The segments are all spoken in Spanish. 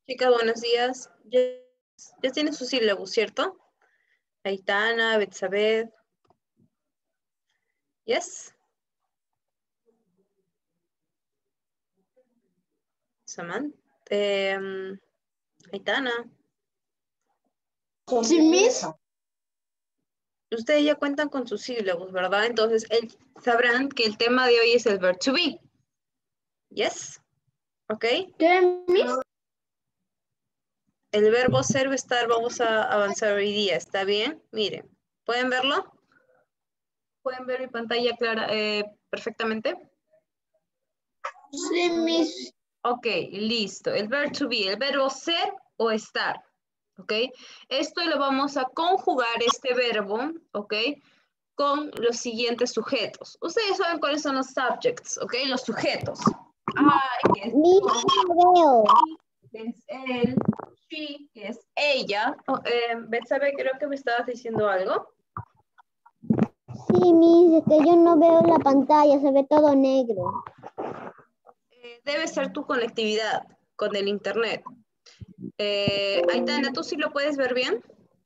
Chicas, buenos días. Ya tienen su sílabus, ¿cierto? Aitana, Betsabeth. Yes. Samantha. Aitana. Sí, Miss. Ustedes ya cuentan con sus sílabus, ¿verdad? Entonces, sabrán que el tema de hoy es el verb to be. Yes. ¿Ok? ¿Qué, Miss? El verbo ser o estar vamos a avanzar hoy día. ¿Está bien? Miren. ¿Pueden verlo? ¿Pueden ver mi pantalla clara perfectamente? Sí, Miss. Ok, listo. El verbo to be, el verbo ser o estar. ¿Ok? Esto lo vamos a conjugar, este verbo, ¿ok? Con los siguientes sujetos. Ustedes saben cuáles son los subjects, ¿ok? Los sujetos. I, que es yo, he, que es él, she, que es ella. Betsabe, creo que me estabas diciendo algo. Sí, Miss, es que yo no veo la pantalla, se ve todo negro. Debe ser tu conectividad con el internet. Aitana, ¿tú sí lo puedes ver bien?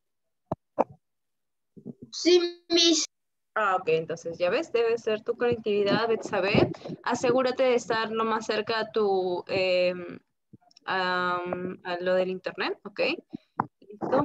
Sí, Miss. Ah, ok, entonces ya ves, debe ser tu conectividad, Betsabe. Asegúrate de estar lo más cerca a tu, a lo del internet, ok. Listo.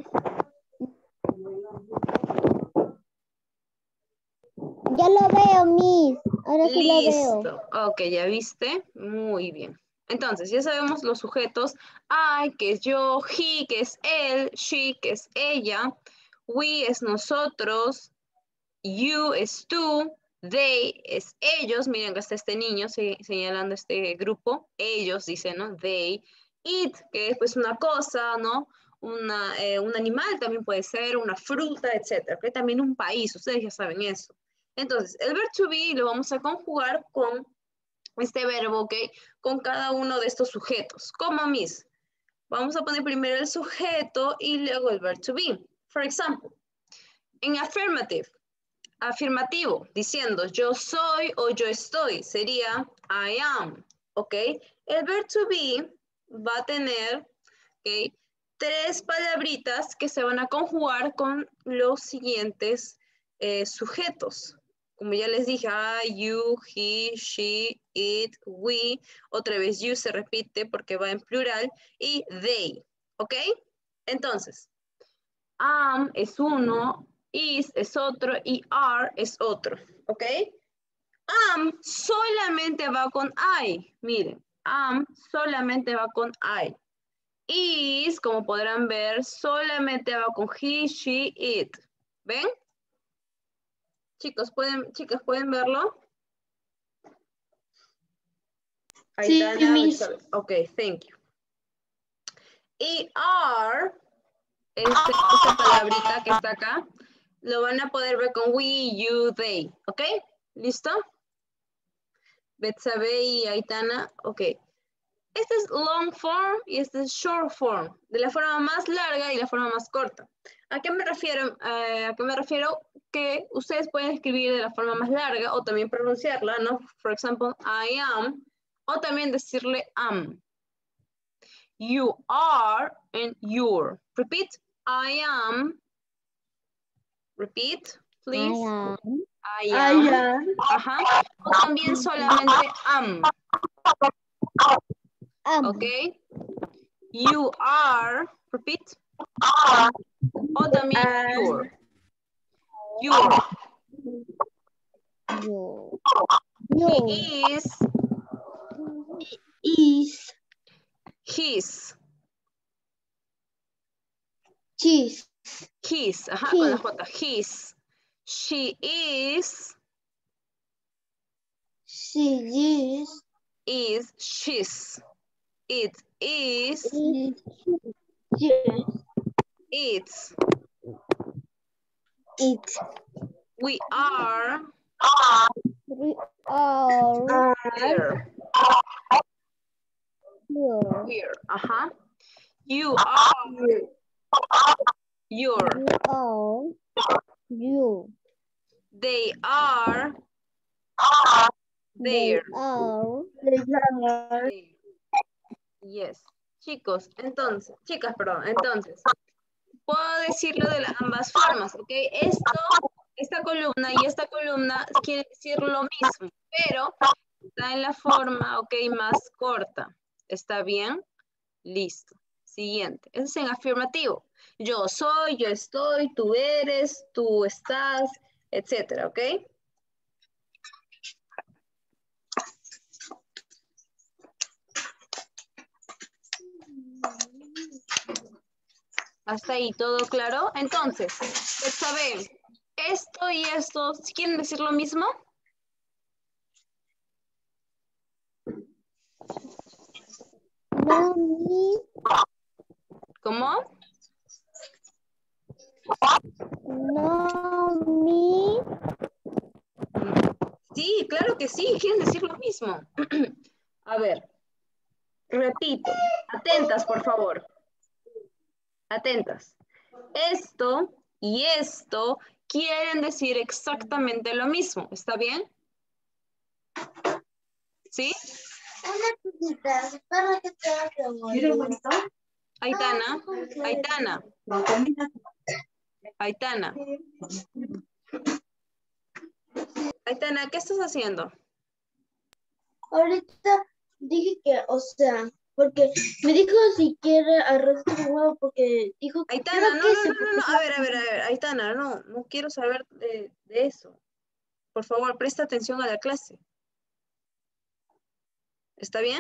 Ya lo veo, Miss. Ahora sí lo veo. Listo. Ok, ya viste. Muy bien. Entonces, ya sabemos los sujetos. I, que es yo, he, que es él, she, que es ella, we es nosotros, you es tú, they es ellos. Miren que está este niño señalando este grupo. Ellos dicen, ¿no? They. It, que es pues una cosa, ¿no? Un animal también puede ser, una fruta, etcétera. Que también un país, ustedes ya saben eso. Entonces, el verbo to be lo vamos a conjugar con este verbo, ¿ok? Con cada uno de estos sujetos. Como mis. Vamos a poner primero el sujeto y luego el verbo to be. For example, en affirmative, afirmativo, diciendo yo soy o yo estoy, sería I am, ¿ok? El verbo to be va a tener, ¿ok? Tres palabritas que se van a conjugar con los siguientes sujetos. Como ya les dije, I, you, he, she, it, we. Otra vez you se repite porque va en plural. Y they, ¿ok? Entonces, am es uno, is es otro y are es otro, ¿ok? Am solamente va con I, miren, am solamente va con I. Is, como podrán ver, solamente va con he, she, it. ¿Ven? Chicas, ¿pueden verlo? Sí, Aitana, Miss. ok, thank you. Y are, esta palabrita que está acá, lo van a poder ver con we, you, they, ¿ok? ¿Listo? Betsabe y Aitana, ok. Este es long form y este es short form, de la forma más larga y la forma más corta. ¿A qué me refiero? Que ustedes pueden escribir de la forma más larga o también pronunciarla, ¿no? For example, I am, o también decirle am. You are and you're. Repeat, I am. Repeat, please. I am. Ajá. O también solamente am. Ok. You are. Repeat. O también your. Your. He is. Is. His. Cheese. His. Ajá, con la J. His. She is. She is. Is. She's. It is. Yes. It's. It. We are. We are Here. here. Here. Ajá. You are. Your. You are you. They are. There. They are Yes. chicos, chicas, perdón, entonces, puedo decirlo de ambas formas, ¿ok? Esta columna y esta columna quiere decir lo mismo, pero está en la forma, ok, más corta. ¿Está bien? Listo. Siguiente. Eso es en afirmativo. Yo soy, yo estoy, tú eres, tú estás, etcétera, ¿ok? Hasta ahí, ¿todo claro? Entonces, saben, esto y esto, ¿quieren decir lo mismo? No, Miss. ¿Cómo? No, Miss. Sí, claro que sí, quieren decir lo mismo. A ver, repito, atentas, por favor. Atentas. Esto y esto quieren decir exactamente lo mismo. ¿Está bien? ¿Sí? Una cosita, para que te haga Aitana, Aitana, Aitana. Aitana, ¿qué estás haciendo? Ahorita dije que, o sea, porque me dijo si quiere arroz con huevo, porque dijo que Aitana, creo no, que no, se no, no, no. preocupa. A ver, Aitana, no quiero saber de eso. Por favor, presta atención a la clase. ¿Está bien?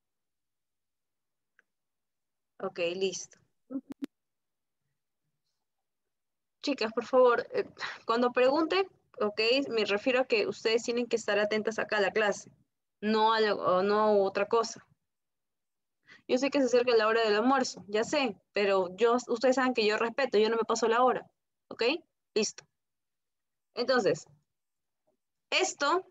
Ok, listo. Chicas, por favor, cuando pregunte, ok, me refiero a que ustedes tienen que estar atentas acá a la clase, no a otra cosa. Yo sé que se acerca la hora del almuerzo, ya sé, pero ustedes saben que yo respeto, yo no me paso la hora, ¿ok? Listo. Entonces, esto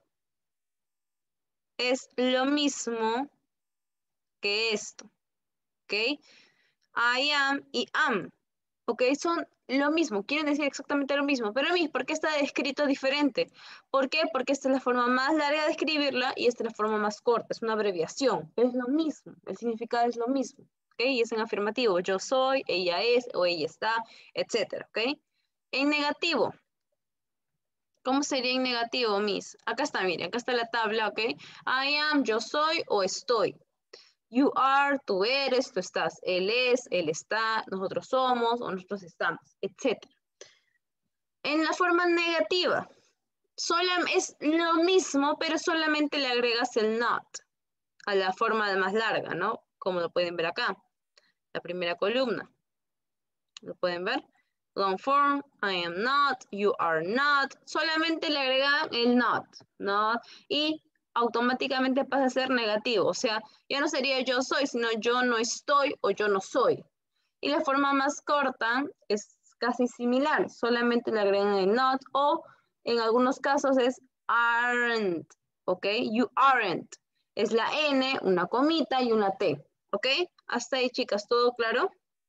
es lo mismo que esto, ¿ok? I am y am, ¿ok? Son lo mismo, quieren decir exactamente lo mismo, pero ¿por qué está escrito diferente? ¿Por qué? Porque esta es la forma más larga de escribirla y esta es la forma más corta, es una abreviación, pero es lo mismo, el significado es lo mismo, ¿ok? Y es en afirmativo, yo soy, ella es, o ella está, etcétera, ¿ok? En negativo, ¿cómo sería en negativo, Miss? Acá está, miren, acá está la tabla, ¿ok? I am, yo soy o estoy. You are, tú eres, tú estás. Él es, él está, nosotros somos o nosotros estamos, etc. En la forma negativa, es lo mismo, pero solamente le agregas el not a la forma más larga, ¿no? Como lo pueden ver acá, la primera columna. ¿Lo pueden ver? Long form, I am not, you are not. Solamente le agregan el not, y automáticamente pasa a ser negativo. O sea, ya no sería yo soy, sino yo no estoy o yo no soy. Y la forma más corta es casi similar. Solamente le agregan el not o en algunos casos es aren't. ¿Ok? You aren't. Es la N, una comita y una T. ¿Ok? Hasta ahí, chicas, ¿todo claro?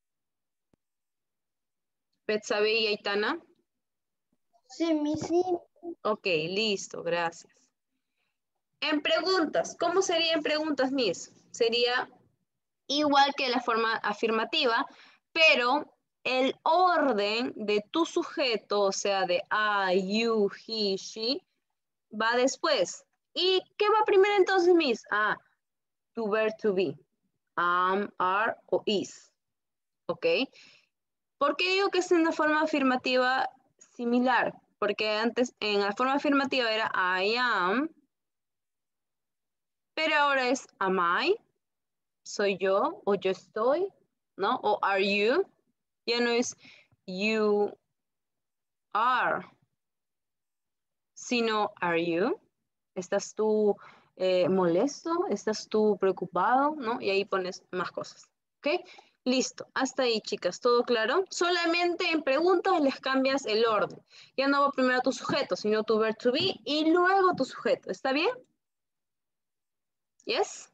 Betsabe y Aitana. Sí, Miss. Ok, listo, gracias. En preguntas, ¿cómo sería en preguntas, Miss? Sería igual que la forma afirmativa, pero el orden de tu sujeto, o sea, de I, you, he, she, va después. ¿Y qué va primero entonces, Miss? To, ver, to be. Am, are o is. ¿Ok? ¿Por qué digo que es una forma afirmativa similar? Porque antes en la forma afirmativa era I am, pero ahora es am I, soy yo o yo estoy, ¿no? O are you, ya no es you are, sino are you. ¿Estás tú molesto? ¿Estás tú preocupado? ¿No? Y ahí pones más cosas, ¿ok? Listo, hasta ahí, chicas, ¿todo claro? Solamente en preguntas les cambias el orden. Ya no va primero tu sujeto, sino tu verb to be y luego tu sujeto. ¿Está bien? ¿Yes?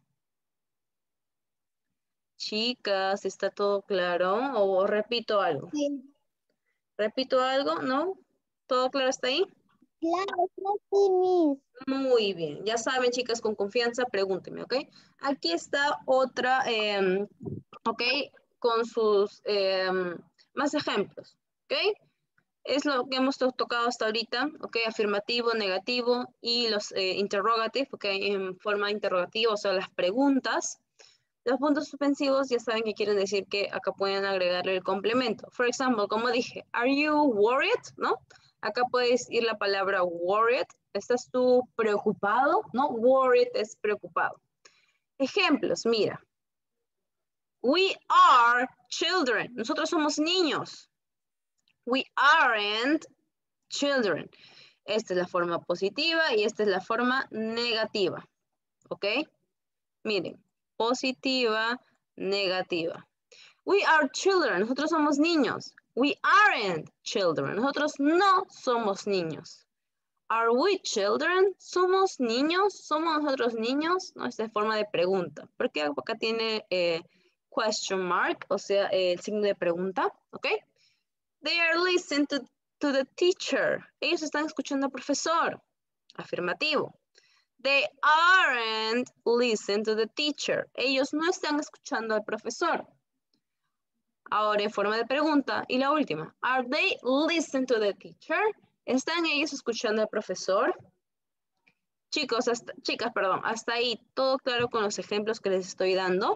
Chicas, ¿está todo claro? ¿O repito algo? Sí. ¿Repito algo? ¿No? ¿Todo claro hasta ahí? Claro, sí, Miss. Muy bien. Ya saben, chicas, con confianza, pregúntenme, ¿ok? Aquí está otra ¿ok? Con sus más ejemplos, ¿ok? Es lo que hemos tocado hasta ahorita, ¿ok? Afirmativo, negativo y los interrogative, ¿ok? En forma interrogativa, o sea, las preguntas. Los puntos suspensivos ya saben que quieren decir que acá pueden agregarle el complemento. For example, como dije, are you worried? ¿No? Acá puedes ir la palabra worried. ¿Estás tú preocupado? ¿No? Worried es preocupado. Ejemplos, mira. We are children. Nosotros somos niños. We aren't children. Esta es la forma positiva y esta es la forma negativa. ¿Ok? Miren, positiva, negativa. We are children. Nosotros somos niños. We aren't children. Nosotros no somos niños. Are we children? ¿Somos niños? ¿Somos nosotros niños? No, esta es forma de pregunta. Porque acá tiene question mark, o sea, el signo de pregunta. ¿Ok? They are listening to the teacher. Ellos están escuchando al profesor. Afirmativo. They aren't listening to the teacher. Ellos no están escuchando al profesor. Ahora en forma de pregunta. Y la última. Are they listening to the teacher? ¿Están ellos escuchando al profesor? Chicos, chicas, perdón. Hasta ahí todo claro con los ejemplos que les estoy dando.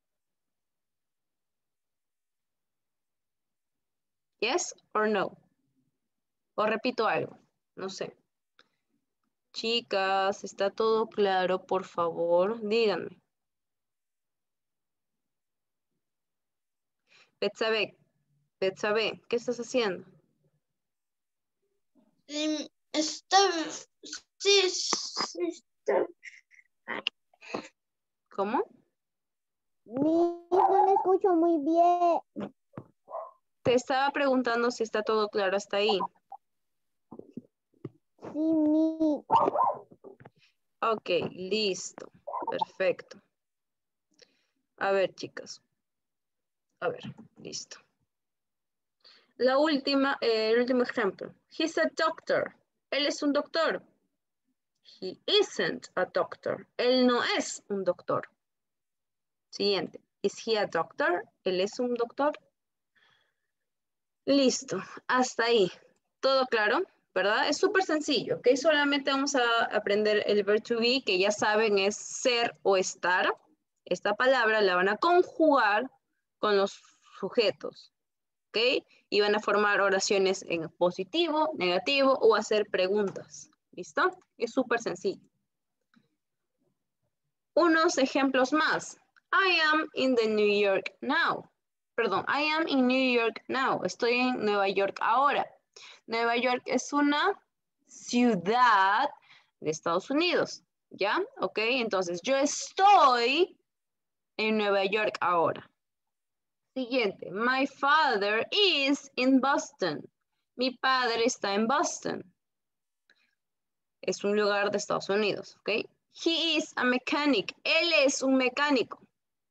Yes or no? O repito algo. No sé. Chicas, ¿está todo claro? Por favor, díganme. Betsabe, ¿qué estás haciendo? Sí, está. ¿Cómo? No le escucho muy bien. Te estaba preguntando si está todo claro hasta ahí. Sí, mi. Ok, listo. Perfecto. A ver, chicas. A ver, listo. El último ejemplo. He's a doctor. Él es un doctor. He isn't a doctor. Él no es un doctor. Siguiente. Is he a doctor? Él es un doctor. Listo. Hasta ahí. ¿Todo claro? ¿Verdad? Es súper sencillo, ¿ok? Solamente vamos a aprender el verb to be, que ya saben es ser o estar. Esta palabra la van a conjugar con los sujetos, ¿ok? Y van a formar oraciones en positivo, negativo o hacer preguntas, ¿listo? Es súper sencillo. Unos ejemplos más. I am in the New York now. Perdón, I am in New York now. Estoy en Nueva York ahora. Nueva York es una ciudad de Estados Unidos, ¿ya? Ok, entonces yo estoy en Nueva York ahora. Siguiente, my father is in Boston. Mi padre está en Boston. Es un lugar de Estados Unidos, ¿ok? He is a mechanic. Él es un mecánico.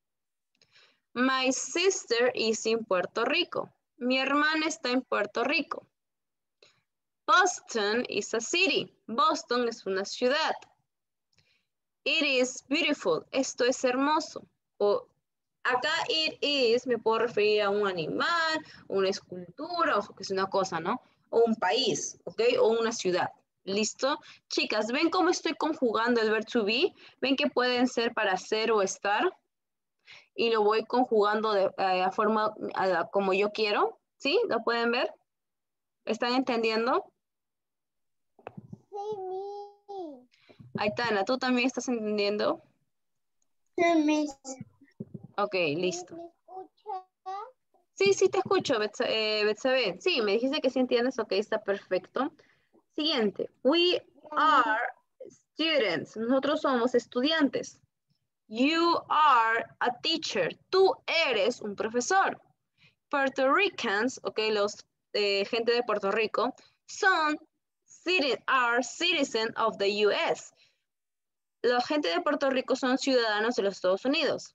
My sister is in Puerto Rico. Mi hermana está en Puerto Rico. Boston is a city. Boston es una ciudad. It is beautiful. Esto es hermoso. O acá it is me puedo referir a un animal, una escultura, o que es una cosa, ¿no? O un país, ¿ok? O una ciudad. ¿Listo? Chicas, ¿ven cómo estoy conjugando el verb to be? ¿Ven que pueden ser para ser o estar? Y lo voy conjugando de forma como yo quiero. ¿Sí? ¿Lo pueden ver? ¿Están entendiendo? Sí, mi. Aitana, ¿tú también estás entendiendo? Sí, mi. Ok, listo. ¿Me escucha? Sí, sí te escucho, Betsabe. Sí, me dijiste que sí entiendes. Ok, está perfecto. Siguiente. We are students. Nosotros somos estudiantes. You are a teacher. Tú eres un profesor. Puerto Ricans, ok, los gente de Puerto Rico, are citizens of the US. La gente de Puerto Rico son ciudadanos de los Estados Unidos.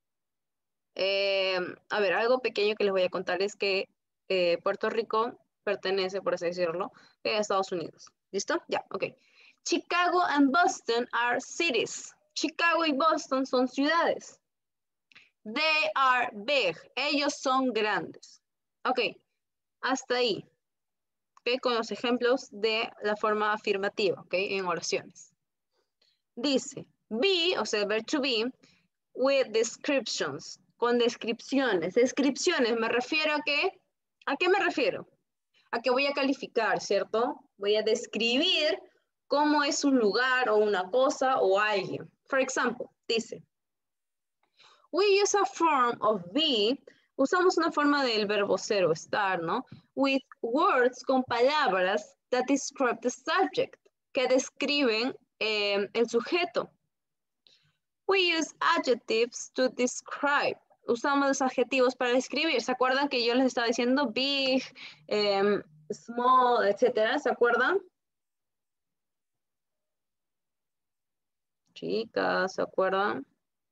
A ver, algo pequeño que les voy a contar es que Puerto Rico pertenece, por así decirlo, a Estados Unidos. ¿Listo? Ya, ok. Chicago and Boston are cities. Chicago y Boston son ciudades. They are big. Ellos son grandes. Ok, hasta ahí. Okay, con los ejemplos de la forma afirmativa, ok, en oraciones. Dice, be, o sea, el verbo to be, with descriptions, con descripciones. Descripciones, me refiero ¿a qué me refiero? A que voy a calificar, ¿cierto? Voy a describir cómo es un lugar o una cosa o alguien. For example, dice, we use a form of be, usamos una forma del verbo ser o estar, ¿no? With words, con palabras that describe the subject, que describen el sujeto. We use adjectives to describe. Usamos los adjetivos para describir. ¿Se acuerdan que yo les estaba diciendo big, small, etcétera? ¿Se acuerdan? Chicas, ¿se acuerdan?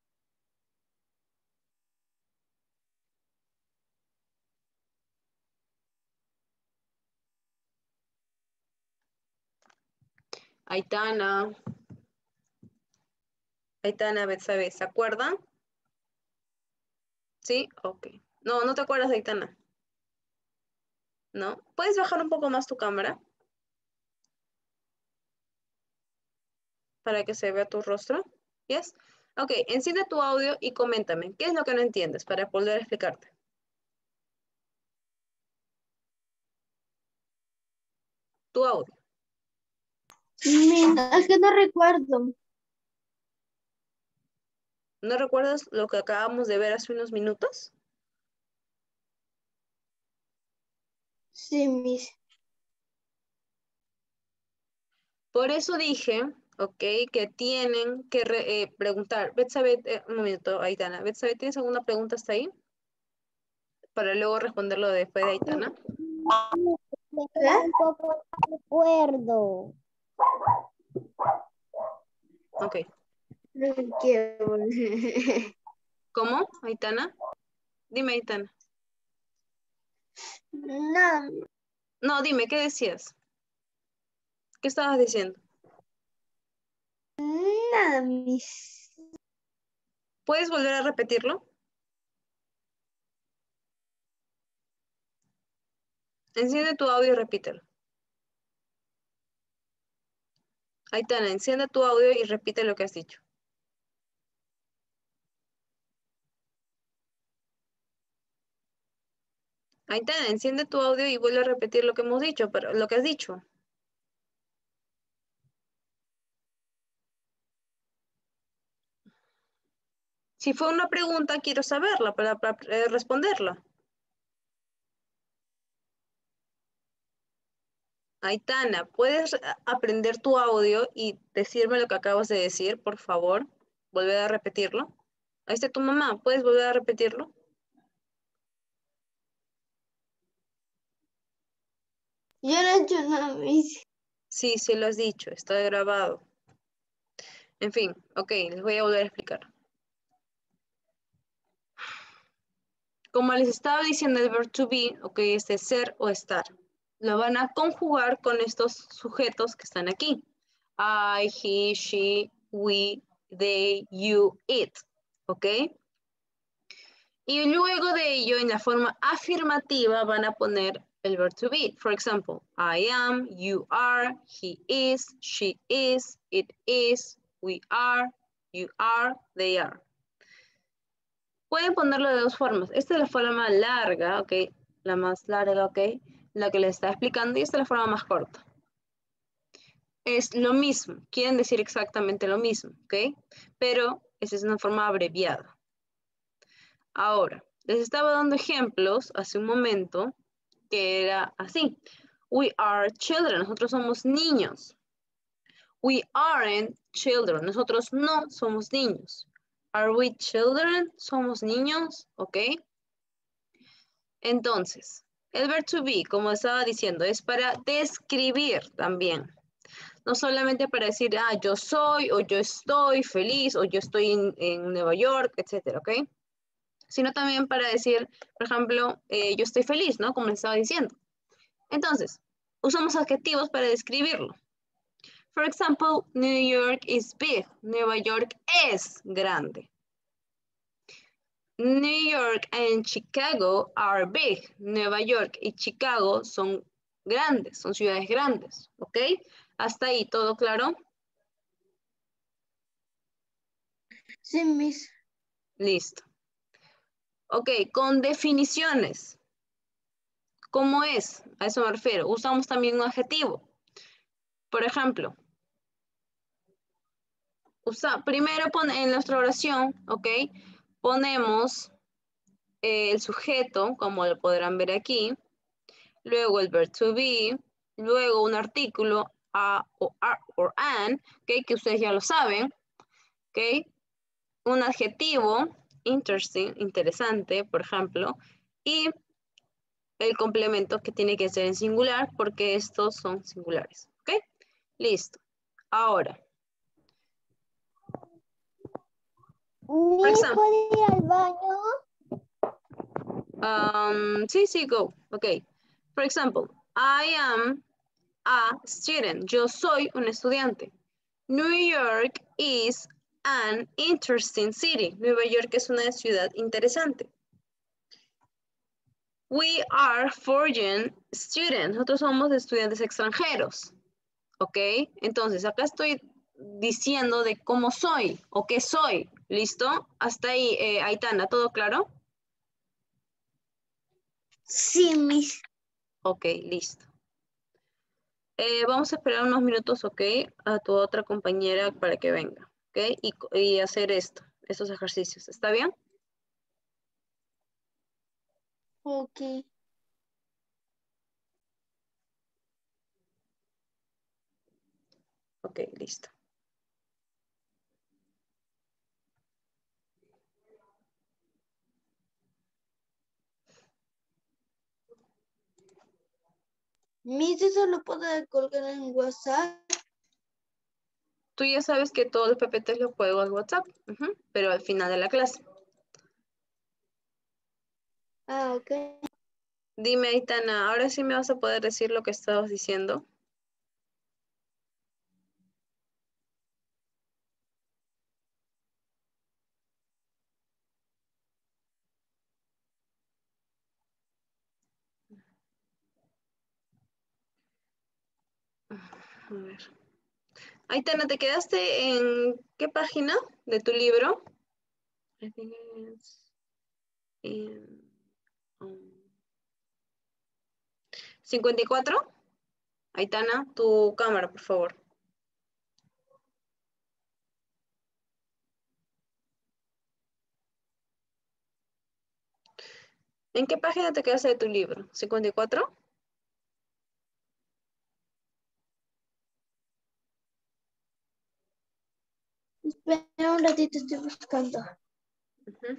Aitana, Betsabe, ¿se acuerdan? ¿Sí? Ok. No, no te acuerdas de Aitana. ¿No? ¿Puedes bajar un poco más tu cámara? Para que se vea tu rostro. ¿Yes? Ok, enciende tu audio y coméntame. ¿Qué es lo que no entiendes para poder explicarte? Tu audio. Es que no recuerdo. ¿No recuerdas lo que acabamos de ver hace unos minutos? Sí, Miss. Por eso dije, ok, que tienen que preguntar. Betsabe, un momento, Aitana. Betsabe, ¿tienes alguna pregunta hasta ahí? Para luego responderlo después de Aitana. Un poco de recuerdo. Ok. No quiero. ¿Cómo, Aitana? Dime, Aitana. Nada, No, dime, ¿qué decías? ¿Qué estabas diciendo? nada, Miss. ¿Puedes volver a repetirlo? Enciende tu audio y repítelo. Aitana, enciende tu audio y repite lo que has dicho. Aitana, enciende tu audio y vuelve a repetir lo que hemos dicho, pero lo que has dicho. Si fue una pregunta, quiero saberla para responderla. Aitana, ¿puedes aprender tu audio y decirme lo que acabas de decir, por favor? Volver a repetirlo. Ahí está tu mamá, ¿puedes volver a repetirlo? Yo no he hecho nada, Miss. Sí, sí lo has dicho, está grabado. En fin, ok, les voy a volver a explicar. Como les estaba diciendo, el verbo to be, ok, es de ser o estar. Lo van a conjugar con estos sujetos que están aquí. I, he, she, we, they, you, it, ok. Y luego de ello, en la forma afirmativa, van a poner el verbo to be. For example, I am, you are, he is, she is, it is, we are, you are, they are. Pueden ponerlo de dos formas. Esta es la forma larga, ok, la más larga, ok, la que les está explicando, y esta es la forma más corta. Es lo mismo, quieren decir exactamente lo mismo, ok, pero esa es una forma abreviada. Ahora, les estaba dando ejemplos hace un momento que era así. We are children, nosotros somos niños. We aren't children, nosotros no somos niños. Are we children? ¿Somos niños? ¿Ok? Entonces, el verbo to be, como estaba diciendo, es para describir también. No solamente para decir, ah, yo soy, o yo estoy feliz, o yo estoy en Nueva York, etcétera, ¿ok? Sino también para decir, por ejemplo, yo estoy feliz, ¿no? Como les estaba diciendo. Entonces, usamos adjetivos para describirlo. For example, New York is big. Nueva York es grande. New York and Chicago are big. Nueva York y Chicago son grandes, son ciudades grandes, ¿ok? Hasta ahí, ¿todo claro? Sí, Miss. Listo. Ok, con definiciones. ¿Cómo es? A eso me refiero. Usamos también un adjetivo. Por ejemplo, primero en nuestra oración, ¿ok? Ponemos el sujeto, como lo podrán ver aquí, luego el verb to be, luego un artículo, a o are or an, ¿ok? Que ustedes ya lo saben, ¿ok? Un adjetivo, interesting, interesante, por ejemplo, y el complemento que tiene que ser en singular porque estos son singulares, ¿ok? Listo. Ahora, por Miss, ejemplo, ¿puedo ir al baño? sí, go. Ok. For example, I am a student. Yo soy un estudiante. New York is an interesting city. Nueva York es una ciudad interesante. We are foreign students. Nosotros somos estudiantes extranjeros. ¿Ok? Entonces, acá estoy diciendo de cómo soy o qué soy. ¿Listo? Hasta ahí, Aitana, ¿todo claro? Sí, Miss. Ok, listo. Vamos a esperar unos minutos, ¿ok? A tu otra compañera para que venga, ¿ok? Y hacer estos ejercicios. ¿Está bien? Ok. Ok, listo. Miss, eso lo puedo colgar en WhatsApp. Tú ya sabes que todos los PPTs los juego al WhatsApp, pero al final de la clase. Ah, ok. Dime, Aitana, ¿ahora sí me vas a poder decir lo que estabas diciendo? A ver. Aitana, ¿te quedaste en qué página de tu libro? I think it's in, 54. Aitana, tu cámara, por favor. ¿En qué página te quedaste de tu libro? ¿54? Espera un ratito, estoy buscando. Ujú.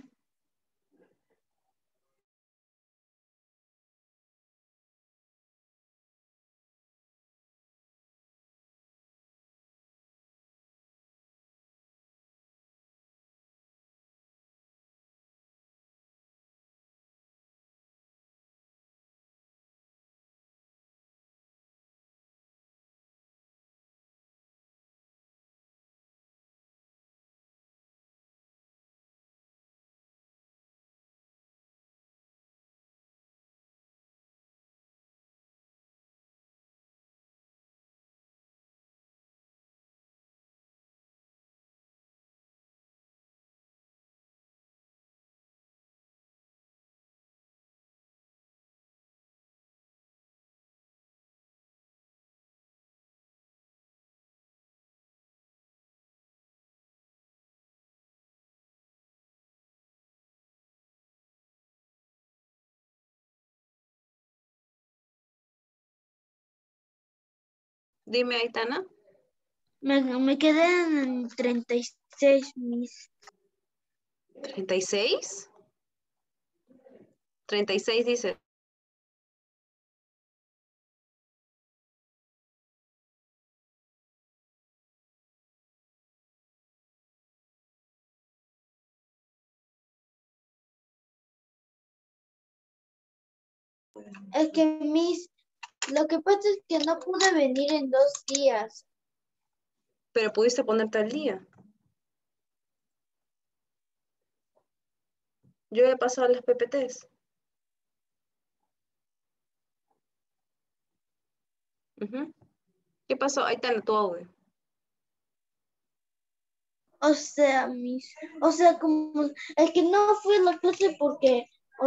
Dime, Aitana. Me quedé en 36, Miss. 36. 36 dice. Es que, Miss, lo que pasa es que no pude venir en 2 días. Pero pudiste ponerte al día. Yo he pasado las PPTs. Ujú. ¿Qué pasó? Ahí está tu audio. O sea, como es que no fui a la clase porque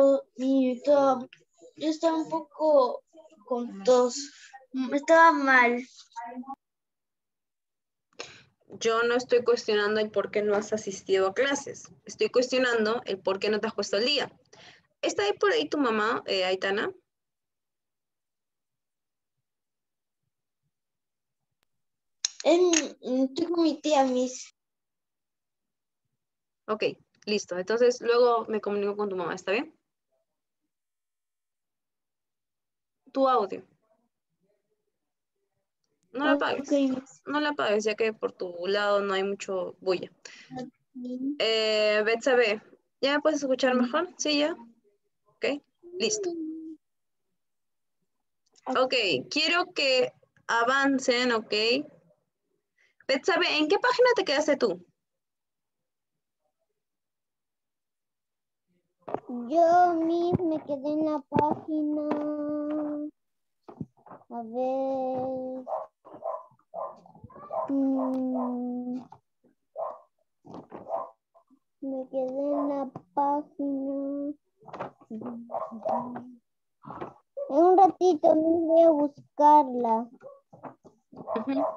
yo estaba un poco con tos. Estaba mal. Yo no estoy cuestionando el por qué no has asistido a clases. Estoy cuestionando el por qué no te has puesto al día. ¿Está ahí por ahí tu mamá, Aitana? Estoy con mi tía, Miss. Ok, listo. Entonces luego me comunico con tu mamá, ¿está bien? Tu audio. No la Ok, apagues. Miss. No la apagues, ya que por tu lado no hay mucho bulla. Sí. Betsabe, ¿ya me puedes escuchar mejor? Sí, ya. Ok, listo. Ok, quiero que avancen, ok. Betsabe, ¿en qué página te quedaste tú? Yo misma me quedé en la página. A ver. Me quedé en la página. En un ratito me voy a buscarla. Ujú.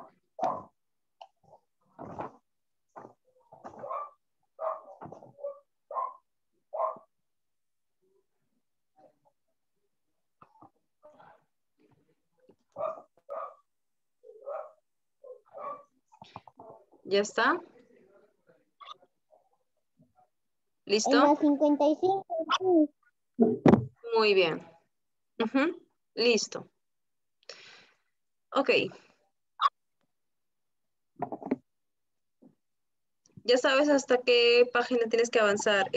¿Ya está? En ¿Listo? la 55. Sí. Muy bien. Ujú. Listo. Ok. Ya sabes hasta qué página tienes que avanzar.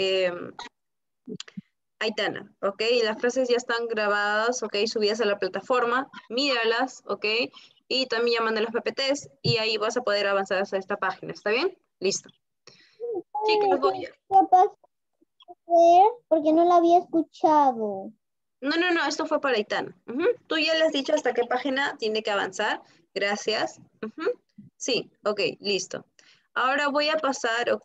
Aitana, ¿ok? Las clases ya están grabadas, ¿ok? Subidas a la plataforma, míralas, ¿ok? Y también ya mandé los PPTs y ahí vas a poder avanzar hasta esta página, ¿está bien? Listo. Chicas, voy a... Capaz de ver porque no la había escuchado. No, esto fue para Aitana. Ujú. Tú ya le has dicho hasta qué página tiene que avanzar. Gracias. Ujú. Sí, ok, listo. Ahora voy a pasar, ¿ok?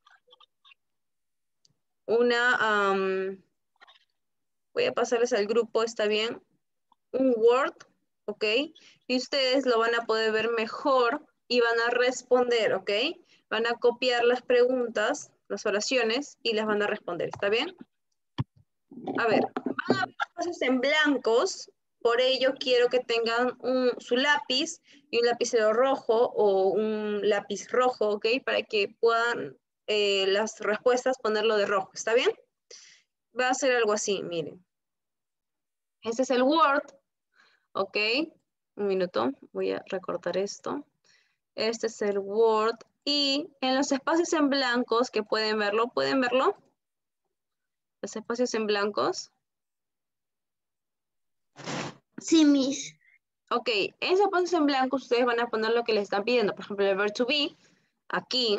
Voy a pasarles al grupo, ¿está bien? Un Word, ¿ok? Y ustedes lo van a poder ver mejor y van a responder, ¿ok? Van a copiar las preguntas, las oraciones y las van a responder, ¿está bien? A ver, van a ver espacios en blancos, por ello quiero que tengan su lápiz y un lapicero rojo o un lápiz rojo, ¿ok? Para que puedan las respuestas ponerlo de rojo, ¿está bien? Va a ser algo así, miren. Este es el Word, ¿ok? Un minuto, voy a recortar esto. Este es el Word. Y en los espacios en blancos, que pueden verlo, ¿pueden verlo? Los espacios en blancos. Sí, Miss. Ok, en esos espacios en blancos ustedes van a poner lo que les están pidiendo. Por ejemplo, el verb to be, aquí.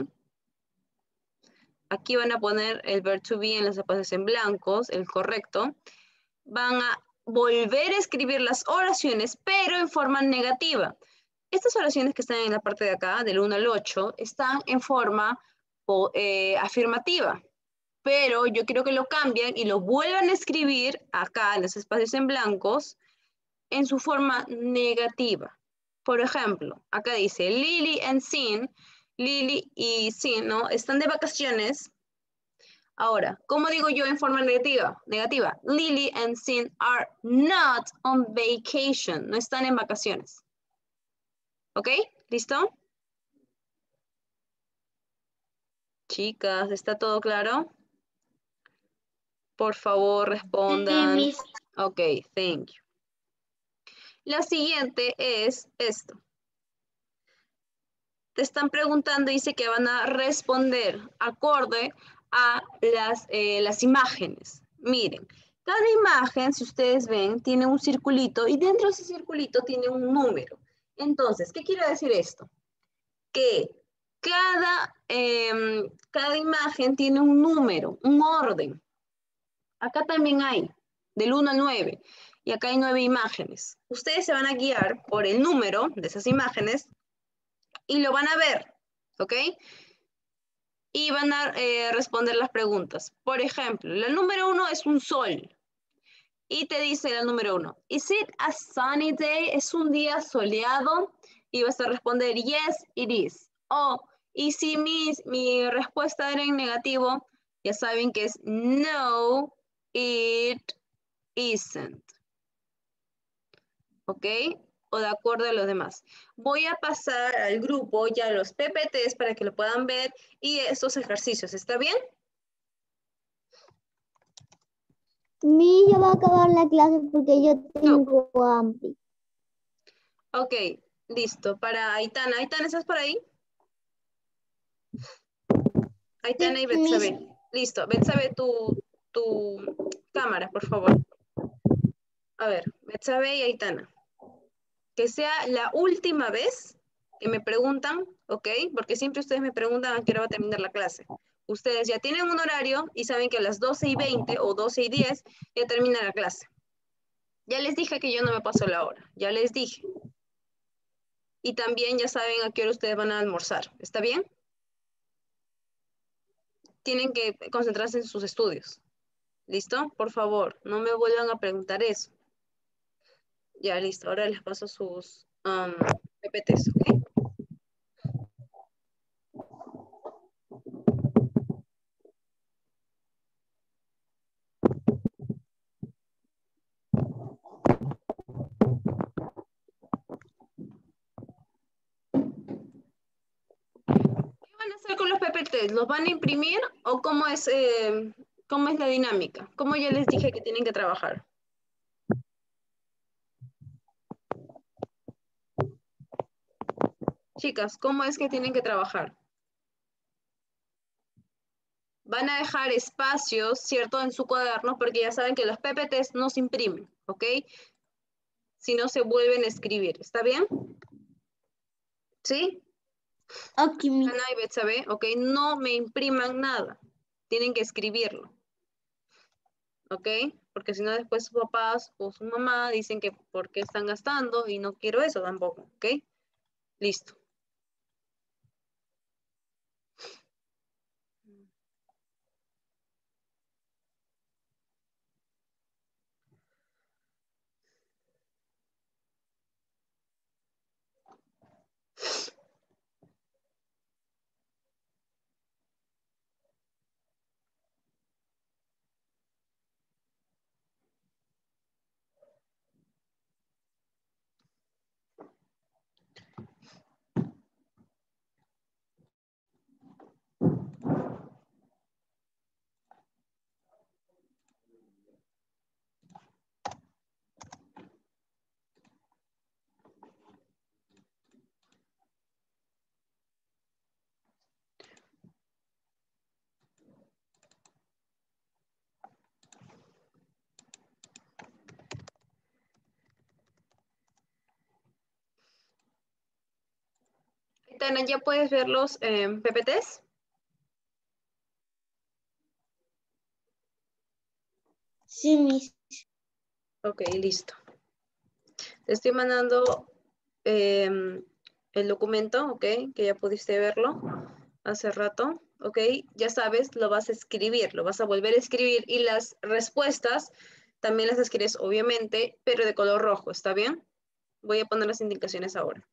Aquí van a poner el verb to be en los espacios en blancos, el correcto. Van a volver a escribir las oraciones, pero en forma negativa. Estas oraciones que están en la parte de acá, del 1 al 8, están en forma afirmativa, pero yo quiero que lo cambien y lo vuelvan a escribir acá en los espacios en blancos en su forma negativa. Por ejemplo, acá dice Lily and Sin, Lily y Sin, ¿no? Están de vacaciones. Ahora, ¿cómo digo yo en forma negativa? Negativa. Lily and Sin are not on vacation. No están en vacaciones. ¿Ok? ¿Listo? Chicas, ¿está todo claro? Por favor, Sí, respondan. Miss. Ok, thank you. La siguiente es esto. Te están preguntando, dice que van a responder acorde a las imágenes. Miren, cada imagen, si ustedes ven, tiene un circulito y dentro de ese circulito tiene un número. Entonces, ¿qué quiere decir esto? Que cada imagen tiene un número, un orden. Acá también hay, del 1 al 9. Y acá hay 9 imágenes. Ustedes se van a guiar por el número de esas imágenes y lo van a ver, ¿ok? Y van a responder las preguntas. Por ejemplo, la número 1 es un sol. Y te dice la número 1, ¿Is it a sunny day? ¿Es un día soleado? Y vas a responder, yes, it is. Y si mi respuesta era en negativo, ya saben que es no, it isn't. ¿Ok? O de acuerdo a los demás. Voy a pasar al grupo ya los PPTs para que lo puedan ver y estos ejercicios. ¿Está bien? Mi, ya va a acabar la clase porque yo tengo hambre. Ok, listo. Para Aitana. Aitana, ¿estás por ahí? Aitana y Betsabe. Listo. Betsabe, tu cámara, por favor. A ver, Betsabe y Aitana. Que sea la última vez que me preguntan, ¿ok? Porque siempre ustedes me preguntan a qué hora va a terminar la clase. Ustedes ya tienen un horario y saben que a las 12:20 o 12:10 ya termina la clase. Ya les dije que yo no me paso la hora. Ya les dije. Y también ya saben a qué hora ustedes van a almorzar. ¿Está bien? Tienen que concentrarse en sus estudios. ¿Listo? Por favor, no me vuelvan a preguntar eso. Ya, listo. Ahora les paso sus PPTs, ¿ok? ¿Qué van a hacer con los PPTs? ¿Los van a imprimir o cómo es la dinámica? ¿Cómo ya les dije que tienen que trabajar? Chicas, ¿cómo es que tienen que trabajar? Van a dejar espacios, ¿cierto?, en su cuaderno, porque ya saben que los PPTs no se imprimen, ¿ok? Si no se vuelven a escribir, ¿está bien? ¿Sí? Ok, mi. Ana y Betsabe, ¿ok? No me impriman nada, tienen que escribirlo, ¿ok? Porque si no después sus papás o su mamá dicen que por qué están gastando y no quiero eso tampoco, ¿ok? Listo. Tana, ¿ya puedes ver los PPTs? Sí, mis. Ok, listo. Te estoy mandando el documento, ok, que ya pudiste verlo hace rato, ok. Ya sabes, lo vas a escribir, lo vas a volver a escribir y las respuestas también las escribes, obviamente, pero de color rojo, ¿está bien? Voy a poner las indicaciones ahora.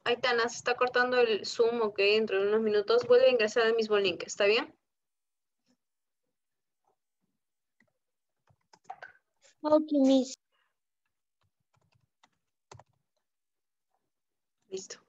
Aitana, se está cortando el Zoom, ok, dentro de unos minutos. Vuelve a ingresar al mismo link, ¿está bien? Ok, Miss. Listo.